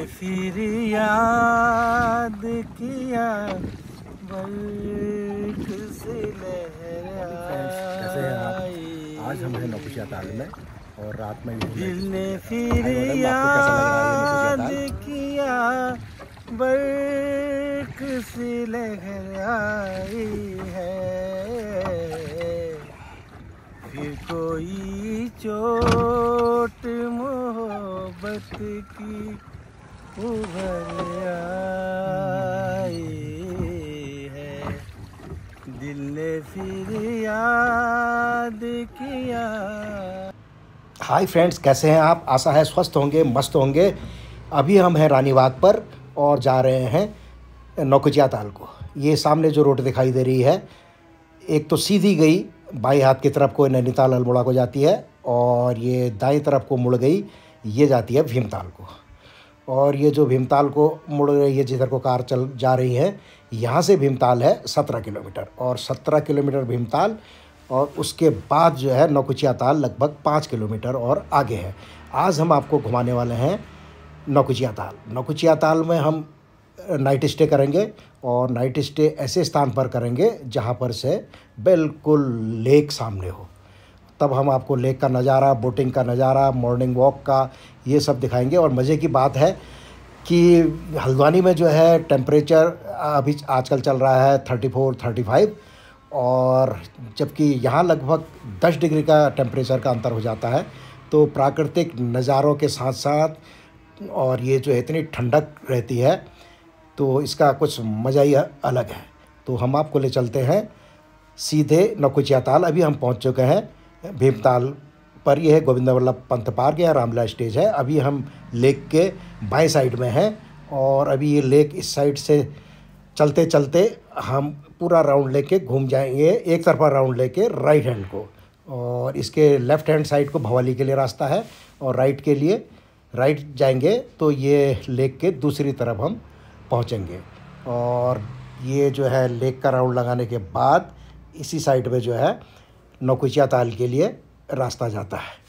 फिर याद किया बल्क से कैसे हैं आप? आज हम हैं नौकुचिया ताल में और रात में दिल ने फिर याद किया बल्क से लहराई है। फिर कोई चोट मोहब्बत की उभर आई है। दिल ने फिर याद किया। हाय फ्रेंड्स, कैसे हैं आप? आशा है स्वस्थ होंगे, मस्त होंगे। अभी हम हैं रानीबाग पर और जा रहे हैं नौकुचिया ताल को। ये सामने जो रोड दिखाई दे रही है, एक तो सीधी गई बाई हाथ की तरफ को नैनीताल अल्मोड़ा को जाती है और ये दाईं तरफ को मुड़ गई, ये जाती है भीमताल को। और ये जो भीमताल को मुड़ रही है, जिधर को कार चल जा रही है, यहाँ से भीमताल है 17 किलोमीटर और 17 किलोमीटर भीमताल और उसके बाद जो है नौकुचिया ताल लगभग 5 किलोमीटर और आगे है। आज हम आपको घुमाने वाले हैं नौकुचिया ताल। नौकुचिया ताल में हम नाइट स्टे करेंगे और नाइट स्टे ऐसे स्थान पर करेंगे जहाँ पर से बिल्कुल लेक सामने हो। तब हम आपको लेक का नज़ारा, बोटिंग का नज़ारा, मॉर्निंग वॉक का ये सब दिखाएंगे। और मज़े की बात है कि हल्द्वानी में जो है टेम्परेचर अभी आजकल चल रहा है 34-35 और जबकि यहाँ लगभग 10 डिग्री का टेम्परेचर का अंतर हो जाता है। तो प्राकृतिक नज़ारों के साथ साथ और ये जो है इतनी ठंडक रहती है, तो इसका कुछ मज़ा ही अलग है। तो हम आपको ले चलते हैं सीधे नौकुचिया ताल। अभी हम पहुंच चुके हैं भीमताल पर। यह है गोविंद वल्लभ पंत पार्क या रामलीला स्टेज है। अभी हम लेक के बाएं साइड में हैं और अभी ये लेक इस साइड से चलते चलते हम पूरा राउंड लेके घूम जाएंगे, एक तरफा राउंड लेके राइट हैंड को। और इसके लेफ़्ट हैंड साइड को भवाली के लिए रास्ता है और राइट के लिए राइट जाएंगे तो ये लेक के दूसरी तरफ हम पहुंचेंगे। और ये जो है लेक का राउंड लगाने के बाद इसी साइड में जो है नौकुचिया ताल के लिए रास्ता जाता है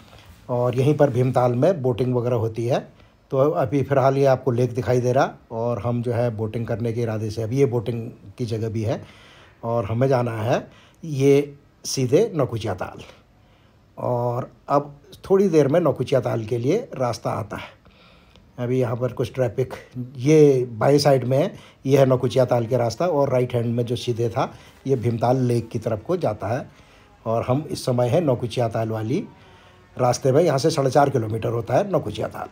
और यहीं पर भीमताल में बोटिंग वगैरह होती है। तो अभी फ़िलहाल ये आपको लेक दिखाई दे रहा और हम जो है बोटिंग करने के इरादे से, अभी ये बोटिंग की जगह भी है और हमें जाना है ये सीधे नौकुचिया ताल। और अब थोड़ी देर में नौकुचिया ताल के लिए रास्ता आता है। अभी यहाँ पर कुछ ट्रैफिक, ये बाएं साइड में है, ये है नौकुचिया ताल के रास्ता और राइट हैंड में जो सीधे था ये भीमताल लेक की तरफ को जाता है। और हम इस समय है नौकुचिया ताल वाली रास्ते में। यहाँ से 4.5 किलोमीटर होता है नौकुचिया ताल।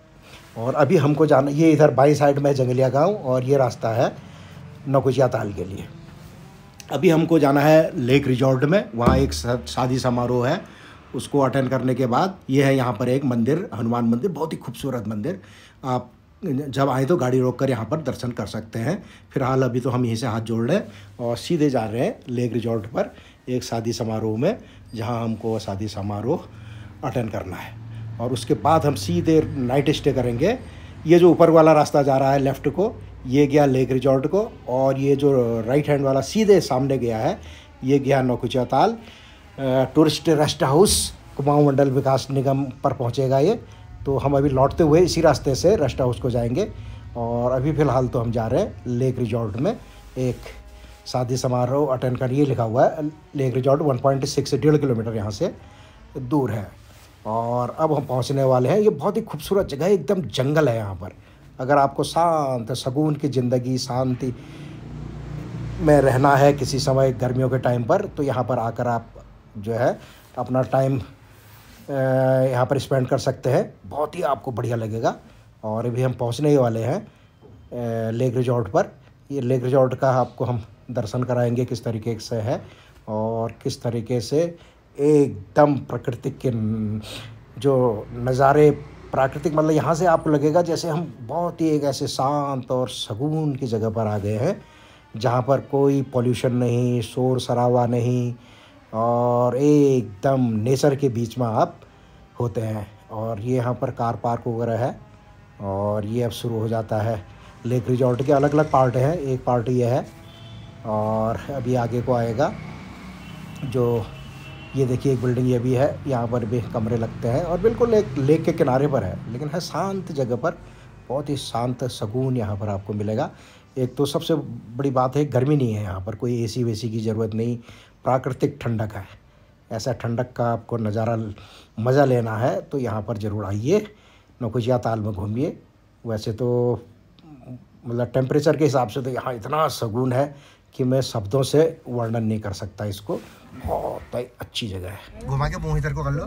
और अभी हमको जाना, ये इधर बाईं साइड में है जंगलिया गांव और ये रास्ता है नौकुचिया ताल के लिए। अभी हमको जाना है लेक रिजॉर्ट में, वहाँ एक शादी समारोह है, उसको अटेंड करने के बाद ये है यहाँ पर एक मंदिर, हनुमान मंदिर, बहुत ही खूबसूरत मंदिर। आप जब आए तो गाड़ी रोक कर यहाँ पर दर्शन कर सकते हैं। फिलहाल अभी तो हम यहीं से हाथ जोड़ रहे हैं और सीधे जा रहे हैं लेक रिजॉर्ट पर एक शादी समारोह में, जहाँ हमको शादी समारोह अटेंड करना है। और उसके बाद हम सीधे नाइट स्टे करेंगे। ये जो ऊपर वाला रास्ता जा रहा है लेफ़्ट को, ये गया लेक रिजॉर्ट को और ये जो राइट हैंड वाला सीधे सामने गया है, ये गया Naukuchiya Tal tourist rest house, Kumaon Mandal Vikas Nigam पर पहुंचेगा ये। तो हम अभी लौटते हुए इसी रास्ते से रेस्ट हाउस को जाएंगे। और अभी फ़िलहाल तो हम जा रहे हैं लेक रिजॉर्ट में एक शादी समारोह अटेंड कर। ये लिखा हुआ है लेक रिजॉर्ट 1.6 से 1.5 किलोमीटर यहाँ से दूर है। और अब हम पहुँचने वाले हैं। ये बहुत ही खूबसूरत जगह है, एकदम जंगल है यहाँ पर। अगर आपको शांत सुकून की ज़िंदगी, शांति में रहना है किसी समय गर्मियों के टाइम पर, तो यहाँ पर आकर आप जो है अपना टाइम यहाँ पर स्पेंड कर सकते हैं। बहुत ही आपको बढ़िया लगेगा। और अभी हम पहुँचने ही वाले हैं लेक रिजॉर्ट पर। ये लेक रिजॉर्ट का आपको हम दर्शन कराएंगे किस तरीके से है और किस तरीके से एकदम प्राकृतिक के जो नज़ारे, प्राकृतिक मतलब यहाँ से आपको लगेगा जैसे हम बहुत ही एक ऐसे शांत और सुकून की जगह पर आ गए हैं, जहाँ पर कोई पॉल्यूशन नहीं, शोर शराबा नहीं और एकदम नेचर के बीच में आप होते हैं। और ये यहाँ पर कार पार्क वगैरह है। और ये अब शुरू हो जाता है लेक रिजॉर्ट के अलग अलग पार्ट हैं। एक पार्ट ये है और अभी आगे को आएगा जो ये देखिए एक बिल्डिंग ये भी है, यहाँ पर भी कमरे लगते हैं और बिल्कुल एक लेक के किनारे पर है, लेकिन है शांत जगह पर बहुत ही शांत सुकून यहाँ पर आपको मिलेगा। एक तो सबसे बड़ी बात है गर्मी नहीं है यहाँ पर, कोई एसी वेसी की ज़रूरत नहीं, प्राकृतिक ठंडक है। ऐसा ठंडक का आपको नज़ारा मज़ा लेना है तो यहाँ पर ज़रूर आइए, नौकुचिया ताल में घूमिए। वैसे तो मतलब टेम्परेचर के हिसाब से तो यहाँ इतना सुकून है कि मैं शब्दों से वर्णन नहीं कर सकता इसको। बहुत ही अच्छी जगह है। घुमा के मुँह इधर को कर लो,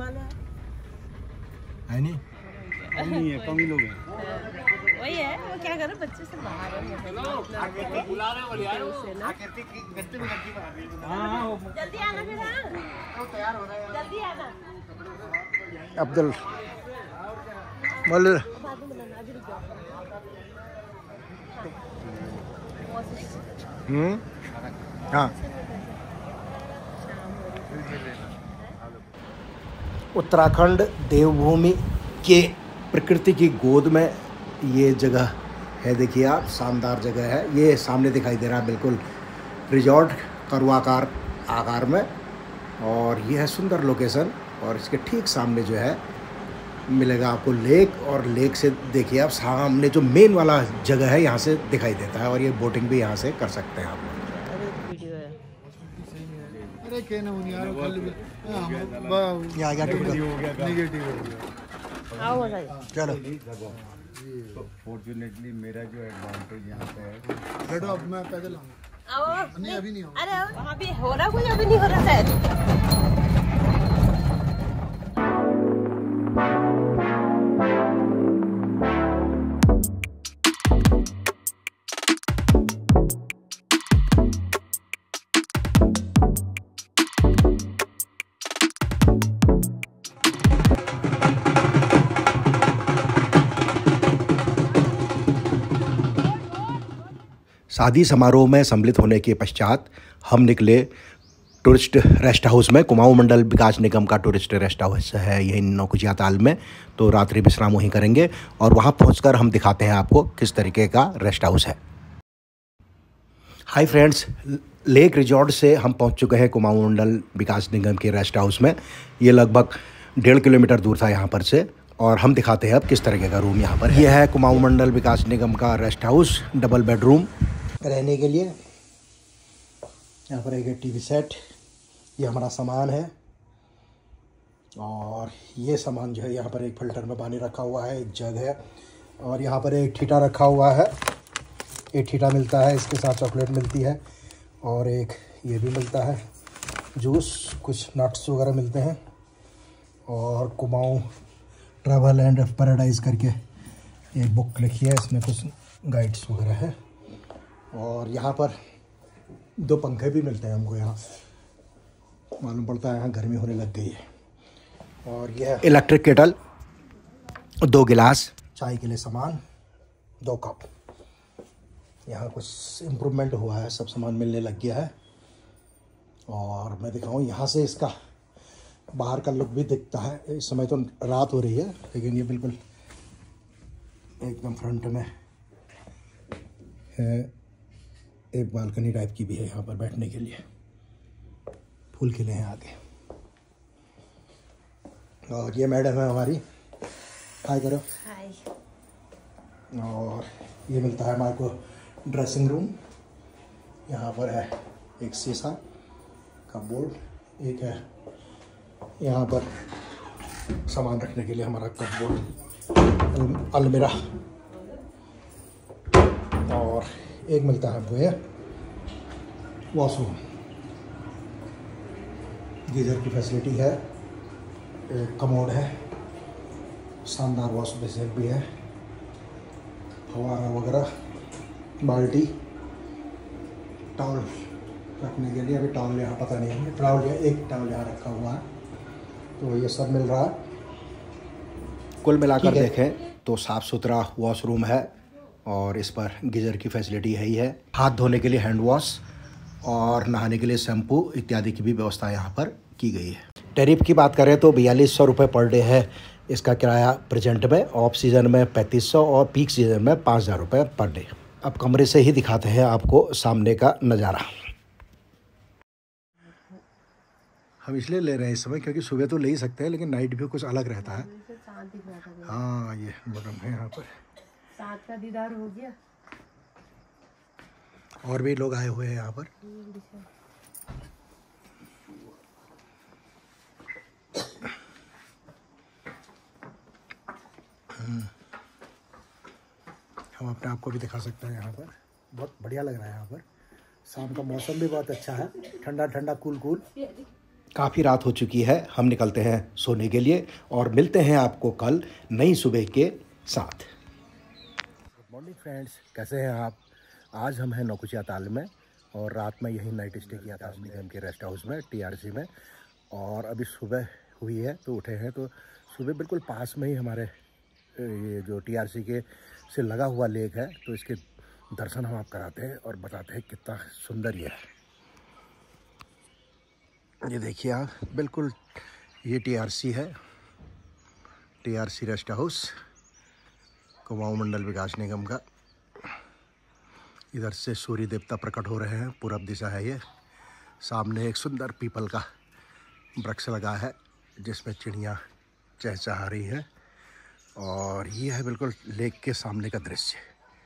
है नहीं? नहीं है, कम ही लोग हैं। वही है, वो क्या करें, बच्चे से बाहर है। जल्दी आना फिर, जल्दी आना। अब्दुल बोल। हाँ, उत्तराखंड देवभूमि के प्रकृति की गोद में ये जगह है। देखिए आप, शानदार जगह है। ये सामने दिखाई दे रहा है बिल्कुल रिजॉर्ट कर्वाकार आकार में, और ये है सुंदर लोकेशन। और इसके ठीक सामने जो है मिलेगा आपको लेक, और लेक से देखिए आप सामने जो मेन वाला जगह है यहाँ से दिखाई देता है, और ये बोटिंग भी यहाँ से कर सकते हैं आप। अरे कहना नहीं यार, कल भी ये आ गया नेगेटिव हो गया। चलो फॉर्चुनेटली मेरा जो एडवांटेज यहाँ पे है, बैठो, अब मैं पैदल आऊँगा। आओ, नहीं अभी नहीं आऊँगा। अरे वहाँ भी हो रहा कुछ, अभी नहीं हो रहा है। शादी समारोह में सम्मिलित होने के पश्चात हम निकले टूरिस्ट रेस्ट हाउस में। कुमाऊं मंडल विकास निगम का टूरिस्ट रेस्ट हाउस है यही नौकुचिया ताल में, तो रात्रि विश्राम वहीं करेंगे और वहां पहुंचकर हम दिखाते हैं आपको किस तरीके का रेस्ट हाउस है। हाय फ्रेंड्स, लेक रिजॉर्ट से हम पहुंच चुके हैं कुमाऊं मंडल विकास निगम के रेस्ट हाउस में। ये लगभग 1.5 किलोमीटर दूर था यहाँ पर से, और हम दिखाते हैं अब किस तरीके का रूम यहाँ पर है। यह है कुमाऊं मंडल विकास निगम का रेस्ट हाउस, डबल बेडरूम रहने के लिए। यहाँ पर एक टीवी सेट, ये हमारा सामान है, और ये सामान जो है यहाँ पर एक फिल्टर में पानी रखा हुआ है, एक जग है, और यहाँ पर एक ठीटा रखा हुआ है। एक ठीटा मिलता है, इसके साथ चॉकलेट मिलती है, और एक ये भी मिलता है जूस, कुछ नट्स वगैरह मिलते हैं। और कुमाऊं ट्रैवल एंड पैराडाइज करके एक बुक लिखी है, इसमें कुछ गाइड्स वगैरह है। और यहाँ पर 2 पंखे भी मिलते हैं हमको, यहाँ मालूम पड़ता है यहाँ गर्मी होने लग गई है। और यह इलेक्ट्रिक केटल, 2 गिलास, चाय के लिए सामान, 2 कप। यहाँ कुछ इम्प्रूवमेंट हुआ है, सब सामान मिलने लग गया है। और मैं दिखाऊँ यहाँ से इसका बाहर का लुक भी दिखता है। इस समय तो रात हो रही है, लेकिन ये बिल्कुल एकदम फ्रंट में है। एक बालकनी टाइप की भी है यहाँ पर बैठने के लिए, फूल खिले हैं आगे। और ये मैडम है हमारी, हाय करो। हाय। और ये मिलता है हमारे को ड्रेसिंग रूम। यहाँ पर है एक शीशा का बोर्ड, एक है यहाँ पर सामान रखने के लिए हमारा कपबोर्ड, अलमीरा, और एक मिलता है वो वॉशरूम। गीजर की फैसिलिटी है, एक कमोड है, शानदार वॉश बेसिन भी है, फवारा वगैरह, बाल्टी, टॉवल रखने के लिए। अभी टॉवल यहाँ पता नहीं है, टॉवल एक टॉवल यहाँ रखा हुआ है, तो ये सब मिल रहा है। कुल मिलाकर देखें तो साफ़ सुथरा वॉशरूम है, और इस पर गीज़र की फैसिलिटी है ही है। हाथ धोने के लिए हैंड वॉश और नहाने के लिए शैम्पू इत्यादि की भी व्यवस्था यहाँ पर की गई है। टैरिफ की बात करें तो 4200 रुपये पर डे है इसका किराया प्रेजेंट में, ऑफ सीज़न में 3500 और पीक सीज़न में 5000 रुपये पर डे। अब कमरे से ही दिखाते हैं आपको सामने का नज़ारा। हम इसलिए ले रहे हैं इस समय क्योंकि सुबह तो ले ही सकते हैं, लेकिन नाइट व्यू कुछ अलग रहता है। हाँ, ये बटन है यहाँ पर, साथ का दीदार हो गया। और भी लोग आए हुए हैं यहाँ पर। हम अपने आप को भी दिखा सकते हैं यहाँ पर। बहुत बढ़िया लग रहा है यहाँ पर। शाम का मौसम भी बहुत अच्छा है, ठंडा ठंडा कूल कूल। काफ़ी रात हो चुकी है, हम निकलते हैं सोने के लिए और मिलते हैं आपको कल नई सुबह के साथ। गुड मॉर्निंग फ्रेंड्स, कैसे हैं आप? आज हम हैं नौकुचिया ताल में और रात में यहीं नाइट स्टे किया था निगम के रेस्ट हाउस में, TRC में। और अभी सुबह हुई है तो उठे हैं, तो सुबह बिल्कुल पास में ही हमारे ये जो TRC के से लगा हुआ लेक है, तो इसके दर्शन हम आप कराते हैं और बताते हैं कितना सुंदर ये है। ये देखिए आप, बिल्कुल ये TRC है, TRC rest house, Kumaon Mandal Vikas Nigam का। इधर से सूर्य देवता प्रकट हो रहे हैं, पूरब दिशा है ये। सामने एक सुंदर पीपल का वृक्ष लगा है जिसमें चिड़ियाँ चहचहा रही हैं। और ये है बिल्कुल लेक के सामने का दृश्य।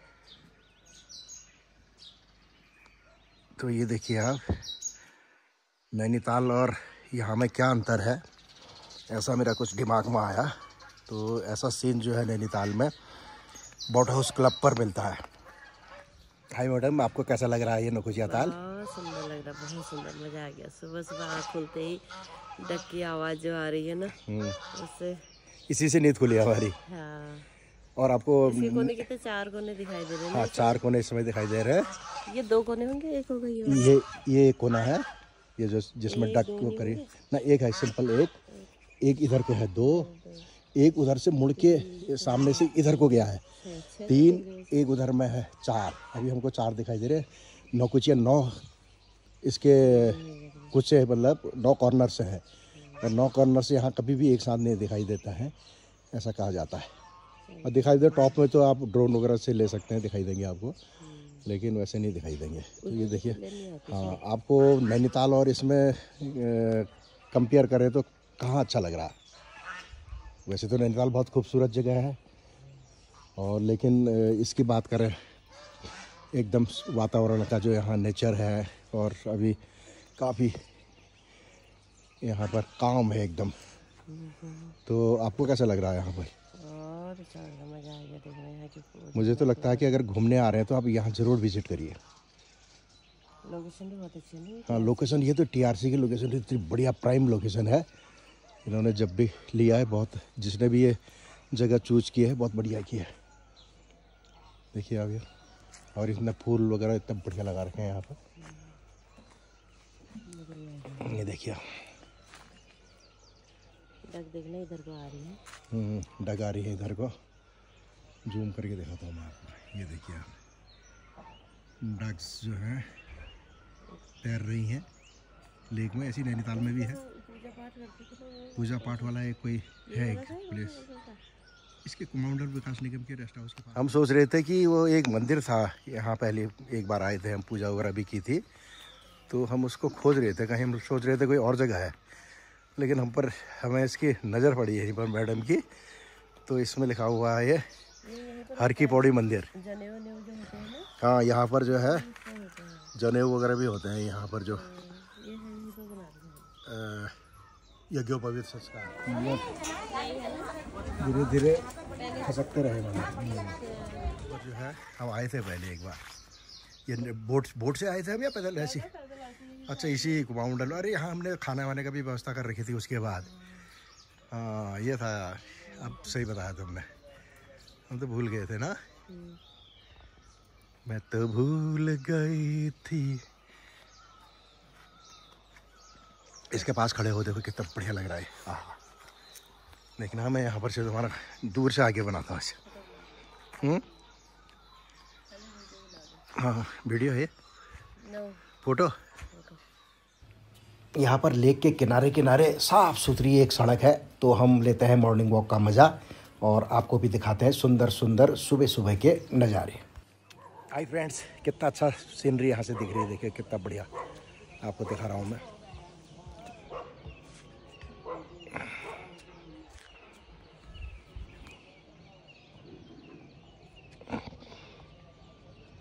तो ये देखिए आप, नैनीताल और यहाँ में क्या अंतर है, ऐसा मेरा कुछ दिमाग में आया। तो ऐसा सीन जो है नैनीताल में बोट हाउस क्लब पर मिलता है। हाय मैडम, आपको कैसा लग रहा है ये नौकुचिया ताल? बहुत सुंदर लग रहा है, बहुत सुंदर, मजा आ गया। सुबह सुबह आँख खुलते ही डक की आवाज़ जो आ रही है ना, उससे इसी से नींद खुली हमारी। हाँ। और आपको इसके कोने कितने 4 कोने दिखाई दे रहे हैं। हाँ, 4 कोने इस समय दिखाई दे रहे हैं। ये 2 कोने होंगे, एक होगा ये एक कोना है, ये जो जिसमें डक को करी ना, एक है सिंपल, एक इधर को है 2, एक उधर से मुड़ के सामने से इधर को गया है 3, एक उधर में है 4। अभी हमको 4 दिखाई दे रहे हैं। नौकुचिया 9 इसके कुछ मतलब 9 कॉर्नर से है, और 9 कॉर्नर से यहाँ कभी भी एक साथ नहीं दिखाई देता है, ऐसा कहा जाता है। और दिखाई दे टॉप में तो आप ड्रोन वगैरह से ले सकते हैं, दिखाई देंगे आपको, लेकिन वैसे नहीं दिखाई देंगे। तो ये देखिए, हाँ, आपको नैनीताल और इसमें कंपेयर करें तो कहाँ अच्छा लग रहा है? वैसे तो नैनीताल बहुत खूबसूरत जगह है, और लेकिन इसकी बात करें एकदम वातावरण का जो यहाँ नेचर है, और अभी काफ़ी यहाँ पर काम है एकदम। तो आपको कैसा लग रहा है यहाँ पर? और मजा आ गया देखने यहाँ की। मुझे तो लगता है कि अगर घूमने आ रहे हैं तो आप यहाँ ज़रूर विजिट करिए। लोकेशन भी बहुत अच्छी है। हाँ, लोकेशन, ये तो TRC की लोकेशन इतनी बढ़िया प्राइम लोकेशन है। इन्होंने जब भी लिया है, बहुत, जिसने भी ये जगह चूज की है बहुत बढ़िया की है। देखिए आप ये, और इसमें फूल वगैरह इतना बढ़िया लगा रखे हैं यहाँ पर। ये देखिए, डक देखना इधर को आ रही है। डक आ रही है इधर को, जूम करके दिखाता हूँ मैं आपको। ये देखिए, डक्स जो हैं तैर रही हैं लेक में। ऐसी नैनीताल में भी है, पूजा पाठ वाला एक कोई है एक प्लेस, इसके कुमाऊं विकास निगम के रेस्ट हाउस के पास। हम सोच रहे थे कि वो एक मंदिर था यहाँ, पहले एक बार आए थे हम, पूजा वगैरह भी की थी, तो हम उसको खोज रहे थे, कहीं हम सोच रहे थे कोई और जगह है, लेकिन हमें इसकी नज़र पड़ी है यहीं पर मैडम की। तो इसमें लिखा हुआ है ये हर की पौड़ी मंदिर। हाँ, यहाँ पर जो है जनेऊ वगैरह भी होते हैं यहाँ पर, जो यज्ञोपवीत संस्कार धीरे धीरे खसकते रहे। और जो है हम आए थे पहले एक बार, ये बोट से आए थे हम या पैदल ऐसी? अच्छा, इसी कुमाऊं मंडल। अरे यहाँ हमने खाने वाने का भी व्यवस्था कर रखी थी उसके बाद। हाँ, ये था, अब सही बताया तुमने, हम तो भूल गए थे ना। मैं तो भूल गई थी। इसके पास खड़े हो, देखो कितना बढ़िया लग रहा है। हाँ, लेकिन हाँ, मैं यहाँ पर से तुम्हारा दूर से आगे बनाता हूँ। हाँ, वीडियो है, फोटो। यहाँ पर लेक के किनारे किनारे साफ़ सुथरी एक सड़क है, तो हम लेते हैं मॉर्निंग वॉक का मज़ा और आपको भी दिखाते हैं सुंदर सुंदर सुबह सुबह के नज़ारे। हाय फ्रेंड्स, कितना अच्छा सीनरी यहाँ से दिख रही है, देखिए कितना बढ़िया आपको दिखा रहा हूँ मैं।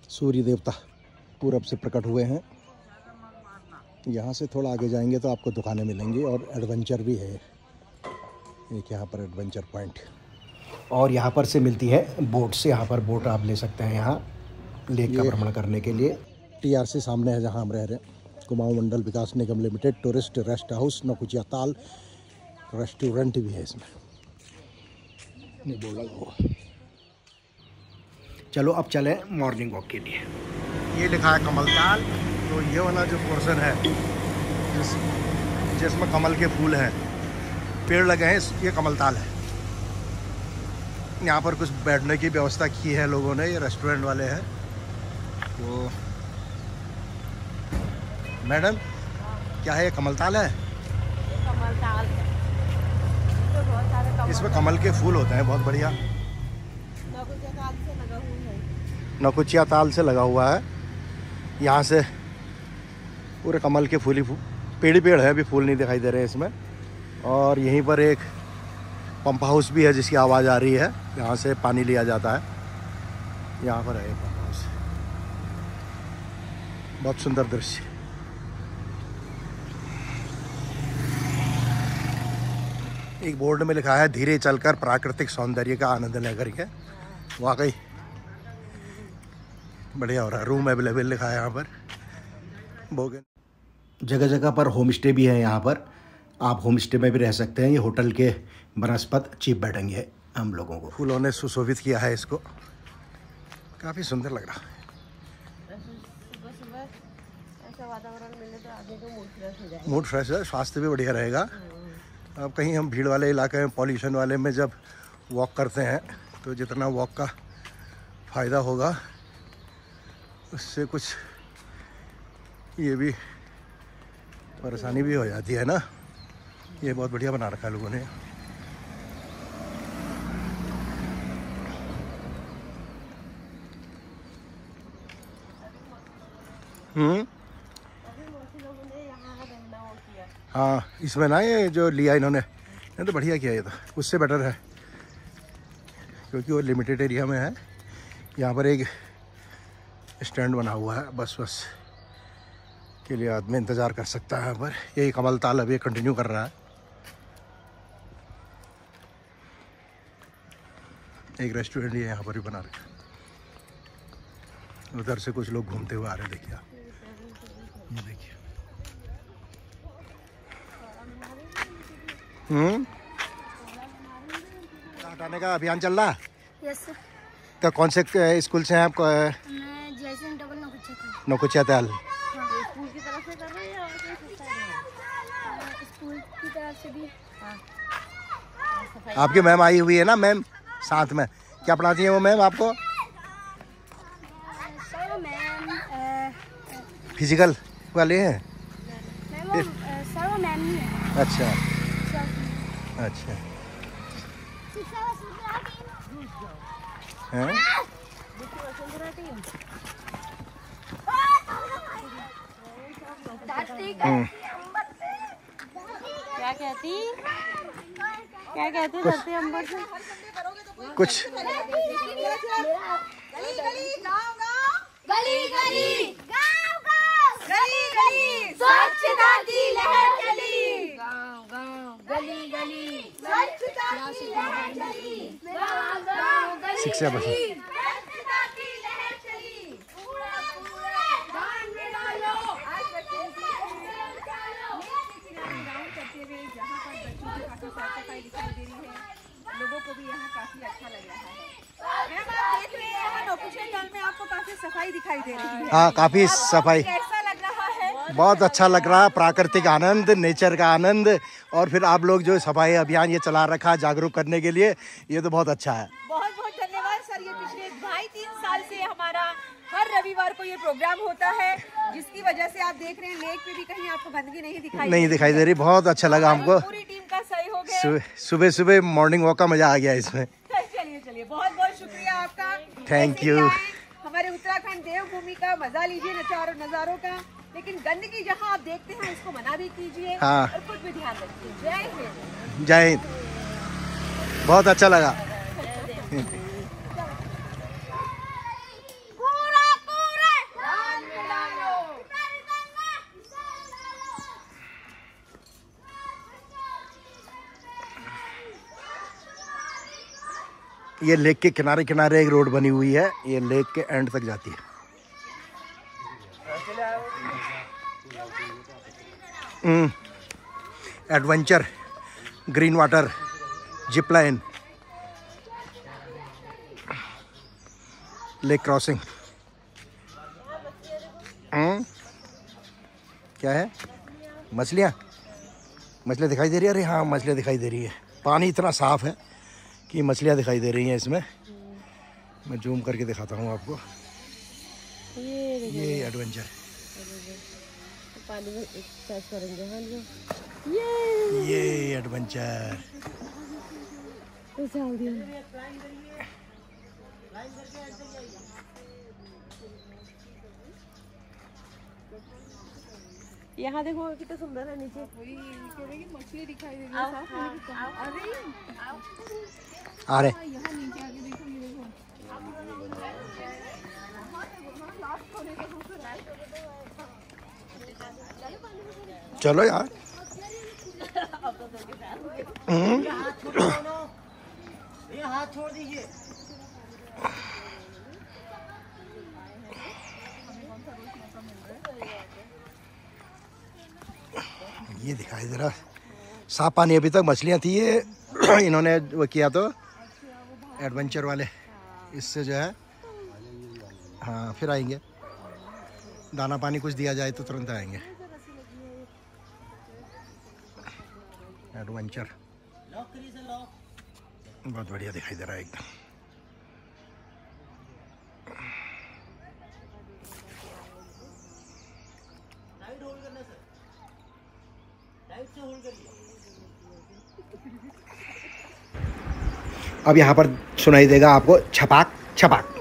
सूर्य देवता पूरब से प्रकट हुए हैं। यहाँ से थोड़ा आगे जाएंगे तो आपको दुकानें मिलेंगी और एडवेंचर भी है एक यहाँ पर एडवेंचर पॉइंट। और यहाँ पर से मिलती है बोट से, यहाँ पर बोट आप ले सकते हैं यहाँ लेक का भ्रमण करने के लिए। TRC सामने है जहाँ हम रह रहे हैं, Kumaon Mandal Vikas Nigam limited tourist rest house Naukuchia Tal, restaurant भी है इसमें। नहीं बोला वो। चलो अब चले मॉर्निंग वॉक के लिए। ये लिखा है कमल ताल, तो ये वाला जो पोर्शन है जिसमें कमल के फूल हैं, पेड़ लगे हैं, ये कमल ताल है। यहाँ पर कुछ बैठने की व्यवस्था की है लोगों ने, ये रेस्टोरेंट वाले हैं। तो मैडम क्या है, ये कमल ताल है? कमल ताल है, तो बहुत सारे कमल, इसमें कमल के फूल होते हैं, बहुत बढ़िया। नौकुचिया ताल से लगा हुआ है। यहाँ से पूरे कमल के फूल ही पेड़ ही पेड़ है, अभी फूल नहीं दिखाई दे रहे हैं इसमें। और यहीं पर एक पंप हाउस भी है जिसकी आवाज़ आ रही है, यहाँ से पानी लिया जाता है। यहाँ पर है ये पंप हाउस, बहुत सुंदर दृश्य। एक बोर्ड में लिखा है धीरे चलकर प्राकृतिक सौंदर्य का आनंद ले करके। वाकई बढ़िया हो रहा है। रूम अवेलेबल लिखा है यहाँ पर। बोगन जगह जगह पर होम स्टे भी है। यहाँ पर आप होम स्टे में भी रह सकते हैं। ये होटल के बनस्पत चीप बैठेंगे हम लोगों को। फूलों ने सुशोभित किया है इसको, काफ़ी सुंदर लग रहा है। सुबह सुबह ऐसा वातावरण मिले तो आदमी को मूड फ्रेश हो जाएगा। मूड फ्रेश है, स्वास्थ्य भी बढ़िया रहेगा। अब कहीं हम भीड़ वाले इलाके में, पॉल्यूशन वाले में जब वॉक करते हैं तो जितना वॉक का फ़ायदा होगा उससे कुछ ये भी परेशानी भी हो जाती है ना। ये बहुत बढ़िया बना रखा है लोगों ने। हाँ, इसमें ना ये जो लिया इन्होंने तो बढ़िया किया। ये तो उससे बेटर है क्योंकि वो लिमिटेड एरिया में है। यहाँ पर एक स्टैंड बना हुआ है, बस के लिए आदमी इंतज़ार कर सकता है। यहाँ पर यही कमल ताल अभी कंटिन्यू कर रहा है। एक रेस्टोरेंट ही यहाँ पर भी बना रखा है। उधर से कुछ लोग घूमते हुए आ रहे हैं, देखिए आप। ये देखिए। हटाने का अभियान चल रहा है। Yes sir. तो कौन से स्कूल से हैं आप? मैं जैसे डबल नौकुचिया ताल। स्कूल की तरफ से कर रहे हैं या और कोई स्कूल की तरफ से भी। आपकी मैम आई हुई है ना, मैम साथ में क्या पढ़ाती है वो मैम आपको? सर मैम फिजिकल वाले हैं? सर वो मैम ही है। अच्छा अच्छा। हैं? क्या कहती धरती अंबर से कुछ गली स्वच्छता की लहर चली। गाँव गली स्वच्छता की लहर चली। शिक्षा बस स्वच्छता की लहर चली। पूरा गाँव में डालो। आज बच्चे करते हुए जहाँ पर बच्चों की काफी साफ सफाई दिखाई दे रही है, लोगों को भी यहाँ काफी अच्छा लग रहा है। मैम आप देख रहे हैं यहाँ नौकुचिया ताल में आपको काफी सफाई दिखाई दे रही है। हाँ, काफ़ी सफाई, कैसा लग रहा है? बहुत अच्छा लग रहा है। प्राकृतिक आनंद, नेचर का आनंद। और फिर आप लोग जो सफाई अभियान ये चला रखा है जागरूक करने के लिए, ये तो बहुत अच्छा है। बहुत बहुत धन्यवाद सर। ये पिछले 2.5-3 साल से हमारा हर रविवार को ये प्रोग्राम होता है, जिसकी वजह से आप देख रहे हैं लेक पे भी कहीं आपको गंदगी नहीं दिखाई दे रही। बहुत अच्छा लगा हमको। पूरी टीम का सहयोग है। सुबह सुबह मॉर्निंग वॉक का मजा आ गया इसमें। चलिए बहुत बहुत शुक्रिया आपका। Thank you. हमारे उत्तराखंड देवभूमि का मजा लीजिए नज़ारों का, लेकिन गंदगी जहाँ आप देखते हैं उसको मना भी कीजिए। हाँ। और खुद भी ध्यान रखिए। जय हिंद। जय हिंद। बहुत अच्छा लगा। पूरा ये लेक के किनारे किनारे एक रोड बनी हुई है, ये लेक के एंड तक जाती है। Adventure, green water, zip line, lake crossing. क्या है? मछलियाँ दिखाई दे रही है। अरे हाँ, मछलियाँ दिखाई दे रही है। पानी इतना साफ है कि मछलियाँ दिखाई दे रही हैं इसमें। मैं जूम करके दिखाता हूँ आपको। ये एडवेंचर, पानी में एक्सरसाइज करेंगे हम लोग। ये एडवेंचर। यहाँ देखो कितना सुंदर है नीचे। मछली दिखाई दे रही है। आ रहे यहाँ नीचे आके देखो, ये देखो। चलो यार। ये हाथ छोड़ दीजिए। ये दिखाई दे रहा साफ पानी। अभी तक मछलियाँ थी, ये इन्होंने वो किया तो एडवेंचर वाले, इससे जो है हाँ फिर आएंगे। दाना पानी कुछ दिया जाए तो तुरंत आएंगे। एडवेंचर बहुत बढ़िया दिखाई दे रहा है एकदम। अब यहाँ पर सुनाई देगा आपको छपाक छपाक।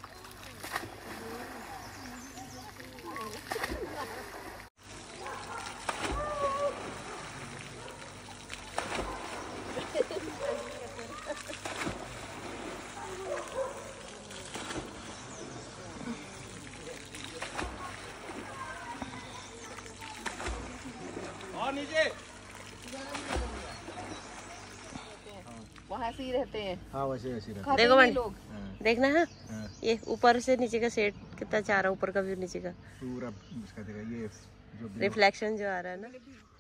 वहाँ से ही रहते हैं। हाँ वैसे देखो बंटी, देखना है ये ऊपर से नीचे का सेट कितना चाह रहा है, ऊपर का व्यू नीचे का पूरा उसका देखा, ये जो रिफ्लेक्शन जो आ रहा है ना।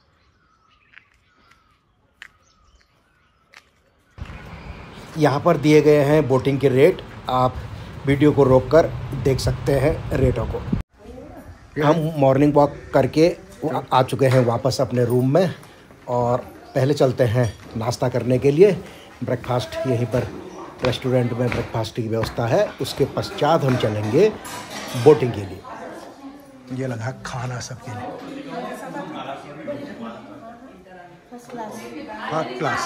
यहाँ पर दिए गए हैं बोटिंग के रेट। आप वीडियो को रोककर देख सकते हैं रेटों को। हम मॉर्निंग वॉक करके आ चुके हैं वापस अपने रूम में, और पहले चलते हैं नाश्ता करने के लिए। ब्रेकफास्ट यहीं पर रेस्टोरेंट में ब्रेकफास्ट की व्यवस्था है। उसके पश्चात हम चलेंगे बोटिंग के लिए। ये लगा खाना सबके लिए फर्स्ट क्लास।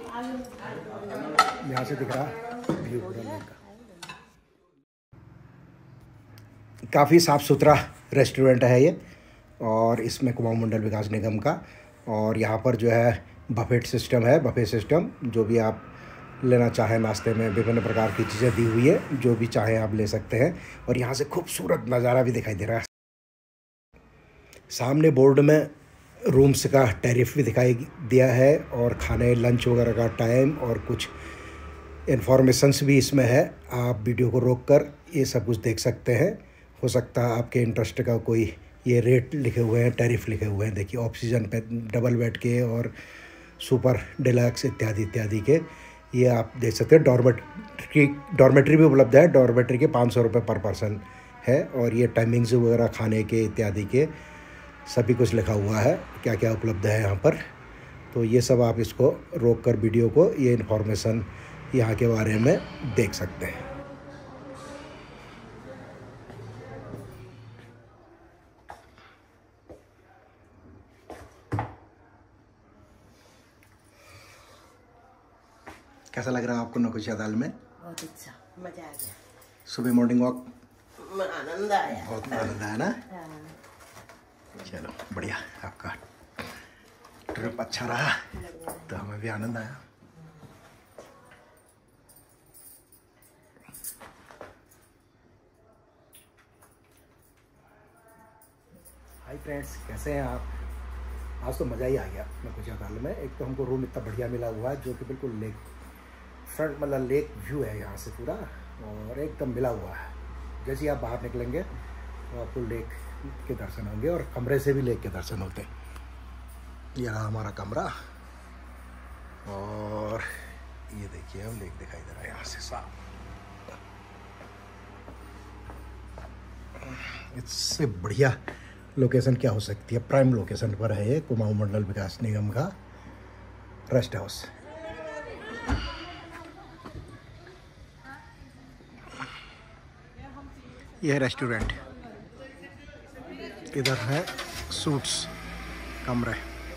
यहाँ से दिख रहा व्यू पूरा लेक का। काफ़ी साफ़ सुथरा रेस्टोरेंट है ये, और इसमें कुमाऊं मंडल विकास निगम का। और यहाँ पर जो है बफेट सिस्टम है, बफे सिस्टम। जो भी आप लेना चाहें नाश्ते में विभिन्न प्रकार की चीज़ें दी हुई है, जो भी चाहें आप ले सकते हैं। और यहाँ से खूबसूरत नज़ारा भी दिखाई दे रहा है। सामने बोर्ड में रूम्स का टैरिफ भी दिखाई दिया है, और खाने लंच वगैरह का टाइम और कुछ इन्फॉर्मेशंस भी इसमें है। आप वीडियो को रोककर ये सब कुछ देख सकते हैं। हो सकता है आपके इंटरेस्ट का कोई ये रेट लिखे हुए हैं, टैरिफ लिखे हुए हैं। देखिए ऑक्सीजन पे डबल बेड के और सुपर डिलक्स इत्यादि इत्यादि के ये आप देख सकते हैं। डॉर्मेट्री भी उपलब्ध है। डॉर्मेट्री के 500 रुपये पर पर्सन है, और ये टाइमिंग्स वगैरह खाने के इत्यादि के सभी कुछ लिखा हुआ है, क्या क्या उपलब्ध है यहाँ पर। तो ये सब आप इसको रोक कर वीडियो को ये इन्फॉर्मेशन यहाँ के बारे में देख सकते हैं। कैसा लग रहा है आपको नौकुचिया ताल में? बहुत अच्छा, मजा आ गया। सुबह मॉर्निंग वॉक आनंद आया, बहुत आनंद आया ना। चलो बढ़िया, आपका ट्रिप अच्छा रहा तो हमें भी आनंद आया। हाय फ्रेंड्स, कैसे हैं आप? आज तो मज़ा ही आ गया नौकुचिया ताल में। एक तो हमको रूम इतना बढ़िया मिला हुआ है, जो कि बिल्कुल लेक फ्रंट मतलब लेक व्यू है यहाँ से पूरा, और एकदम मिला हुआ है। जैसे ही आप बाहर निकलेंगे तो आपको लेक के दर्शन होंगे, और कमरे से भी लेक के दर्शन होते हैं। ये रहा हमारा कमरा, और ये देखिए हम लेक दिखाई दे रहा है यहाँ से साफ। इससे बढ़िया लोकेशन क्या हो सकती है। प्राइम लोकेशन पर है ये कुमाऊं मंडल विकास निगम का रेस्ट हाउस। यह है रेस्टोरेंट, इधर है सूट्स कमरे।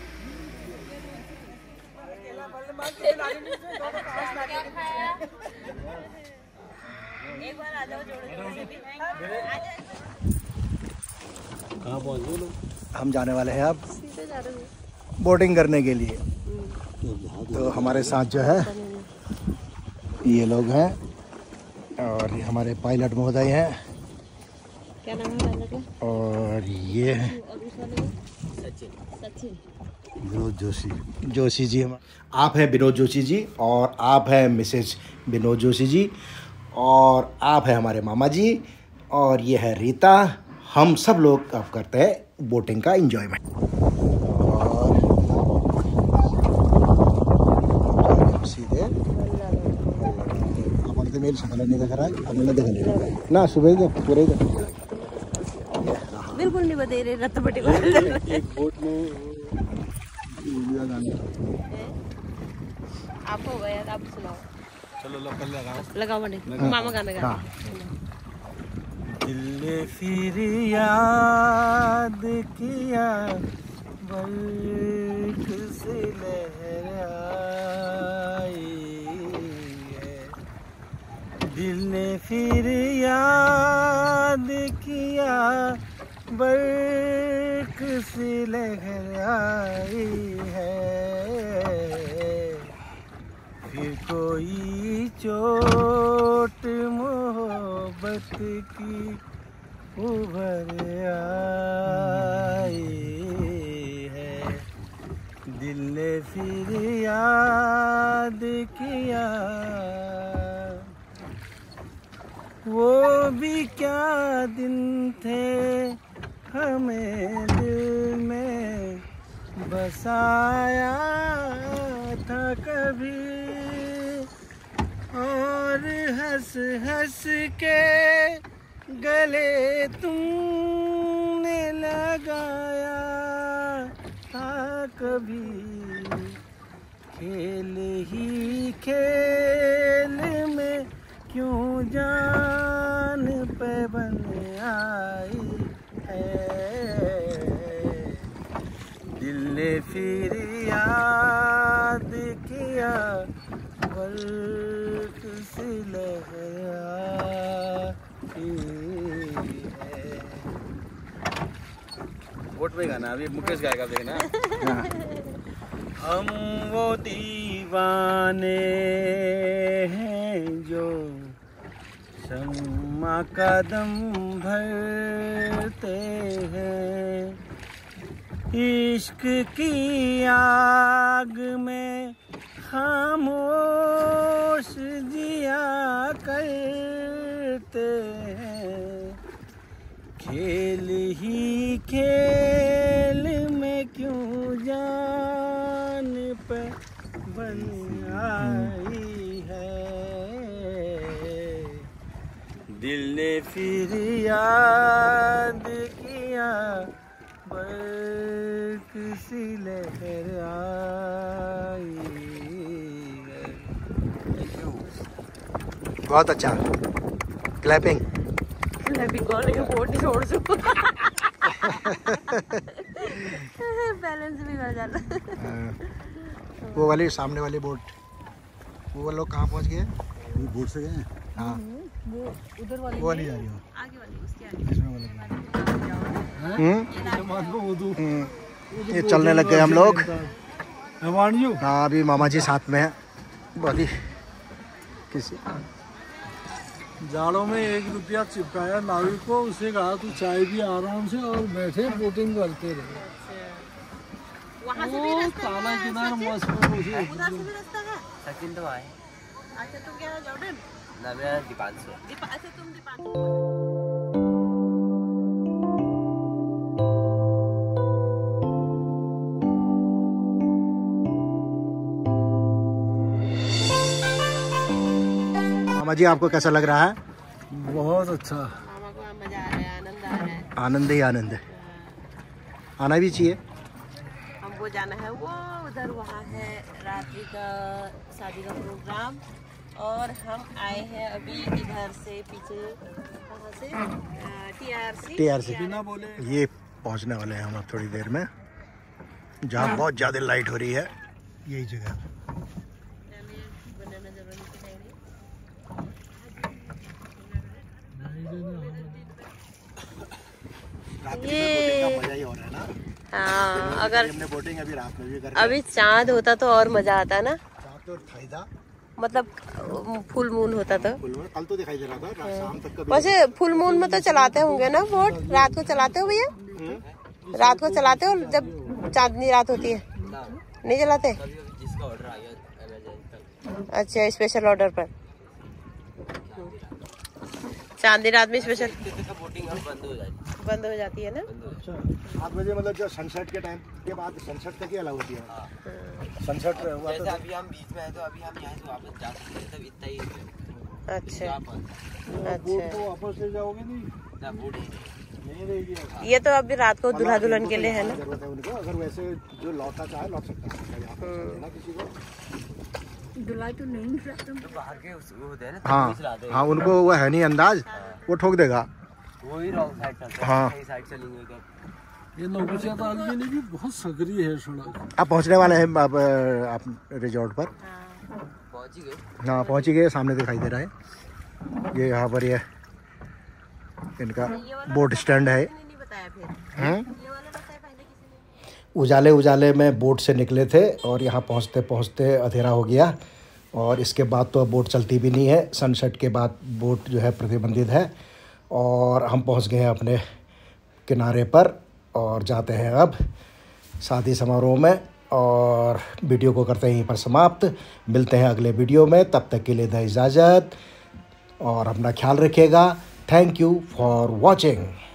हम जाने वाले हैं अब बोटिंग करने के लिए। तो हमारे साथ जो है ये लोग हैं, और ये हमारे पायलट महोदय हैं, क्या नाम है पायलट का? और ये है सचिन विनोद जोशी जी। आप हैं विनोद जोशी जी, और आप हैं मिसेज विनोद जोशी जी, और आप हैं हमारे मामा जी, और ये है रीता। हम सब लोग अब करते हैं बोटिंग का एंजॉयमेंट। और सीधे मेरी शकल नहीं दिख रहा है, अब मैं देख ना सुबह पूरे बिल्कुल नहीं बता रहे रत्त बटे आप हो गया, आप सुनाओ। चलो लगाओ बने मामा गाना गा। दिल ने फिर याद किया बल्क से लहराई है, दिल ने फिर याद किया बल्क से लहराई है, फिर कोई चोट मोहब्बत की उभर आई है, दिल ने फिर याद किया। वो भी क्या दिन थे हमें दिल में बसाया था कभी, और हंस हंस के गले तुमने लगाया था कभी, खेल ही खेल में क्यों जान पे बन आई है, दिल ने फिर याद किया बल्क से लहराई है। वोट पे गाना अभी मुकेश गाएगा, देखना। हम वो दीवाने हैं जो शम्मा का दम भरते हैं, इश्क की आग में खामोश जिया करते हैं, खेल ही खेल में क्यों जान पे बन आई है, दिल ने फिर याद किया बल्क सी लहराई है। बहुत अच्छा क्लैपिंग। बैलेंस भी कर जाता। वो वाली सामने वाली बोट, वो लोग कहाँ पहुँच गए? बोट से गए। हाँ वो उधर वाली वो वाली जा रही हो, आगे वाली उसके आगे। ये चलने लग गए हम लोग। हमानियो हाँ अभी मामा जी साथ में है। बोली किसी जाड़ों में 1 रुपया चिपकाया नाविक को, उसे कहा तू चाय भी आराम से और बैठे बोटिंग करते रहे। वहाँ से भी रास्ता ताला किनार मस्त उधर से भी रास्ता है। सेकंड तो आए अच्छा तुम क्या हो जॉर्डन? ना मेरा दीपांशु। अच्छा तुम दीपांशु। मामा जी आपको कैसा लग रहा है? बहुत अच्छा। मामा को मजा आ रहा है, आनंद आ रहा है। आनंद ही आनंद है, आना भी चाहिए। हमको जाना है वो उधर, वहाँ है रात्रि का शादी का प्रोग्राम, और हम आए हैं अभी इधर से पीछे, कहाँ से, TRC बिना बोले ये पहुंचने वाले हैं हम अब थोड़ी देर में, जहाँ बहुत ज़्यादा लाइट हो रही है, यही जगह। ये मजा ही हो रहा है ना। हाँ, अगर हमने बोटिंग अभी रात में भी कर अभी चांद होता तो और मजा आता ना, तो था, मतलब फुल मून होता तो। कल तो दिखाई दे रहा था, शाम तक का। वैसे फुल मून में तो चलाते होंगे ना बोट? रात को चलाते हो भैया? रात को चलाते हो जब चांदनी रात होती है? नहीं चलाते? जिसका ऑर्डर आ गया अमेज़न तक। अच्छा, स्पेशल ऑर्डर पर चांदनी रात में स्पेशल बोटिंग अब बंद हो जाती है ना। 7 बजे, मतलब जो सनसेट के टाइम के बाद सनसेट तक ही अलाउ होती है। सनसेट हुआ तो अभी हम बीच में है, तो अभी हम यहाँ से वापस जा सकते हैं, तब इतना ही है। अच्छा बोट को वापस ले जाओगे नहीं, ना बोट नहीं रहेगी। ये तो अभी रात को दूल्हा दुल्हन के लिए है ना। जरूरत है उनको, अगर वैसे जो लौटना चाहे लौट सकता है यहाँ पे ना किसी को। तो बाहर के वो होते हैं ना, हाँ हाँ, उनको वो है नहीं अंदाज, वो ठोक देगा। वो ही रॉन्ग साइड चलते हैं, हाँ। सही साइड चलेंगे तो। ये नौकुचिया ताल के लिए भी बहुत सक्रिय है सड़क। अब पहुँचने वाले हैं अब आप रिजॉर्ट पर। पहुंच ही गए। हाँ पहुँच ही गए, सामने दिखाई दे रहा है ये, यहाँ पर ये इनका बोट स्टैंड है। नहीं बताया फिर, ये वाला बताया पहले किसी ने। उजाले उजाले में बोट से निकले थे और यहाँ पहुँचते पहुँचते अंधेरा हो गया, और इसके बाद तो अब बोट चलती भी नहीं है। सनसेट के बाद बोट जो है प्रतिबंधित है, और हम पहुँच गए हैं अपने किनारे पर और जाते हैं अब शादी समारोह में, और वीडियो को करते हैं यहीं पर समाप्त। मिलते हैं अगले वीडियो में, तब तक के लिए दें इजाज़त और अपना ख्याल रखिएगा। Thank you for watching.